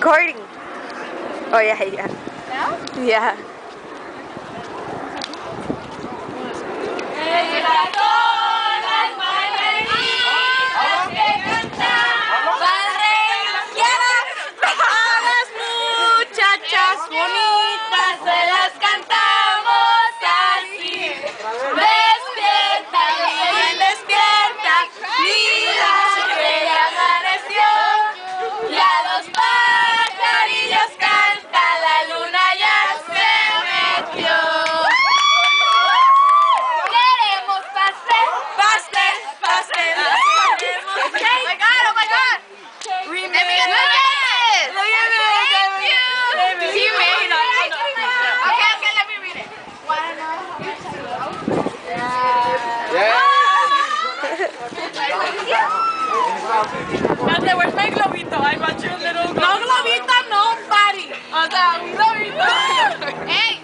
recording. Oh yeah, yeah. Now? Yeah. Muchachas bonitas se las cantamos así. Despierta, bien despierta, mira que ya amaneció. Y a los pajarillos canta, la luna ya se metió. Queremos pastel, pastel, pastel. Queremos cake. Oh my god, oh my god. Look at this. Look at this. Thank you. He made it. Okay, let me read it. Wanna know how much I love you? Espérate, where's my globito? I want your little globito. No globito, no, buddy. O sea, un globito. Hey.